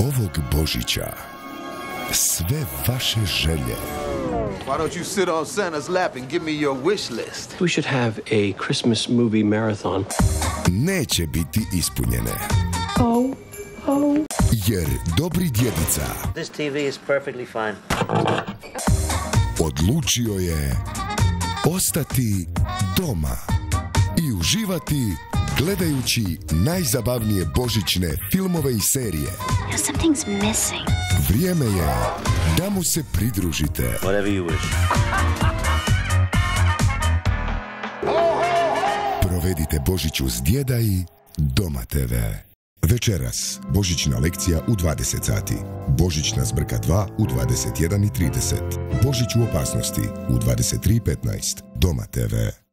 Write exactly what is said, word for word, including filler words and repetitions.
Ovog Božića sve vaše želje. Why don't you sit on Santa's lap and give me your wish list? We should have a Christmas movie marathon. Neće biti ispunjene. Oh, oh. Jer dobri djedica This T V is perfectly fine. odlučio je ostati doma i uživati gledajući najzabavnije božićne filmove i serije. You know, something's missing. Vrijeme je da mu se pridružite. Whatever you wish. Provedite Božić uz djeda i Doma te ve. Večeras, božićna lekcija u dvadeset sati. Božićna zbrka dva u dvadeset jedan i trideset. Božić u opasnosti u dvadeset tri i petnaest. Doma te ve.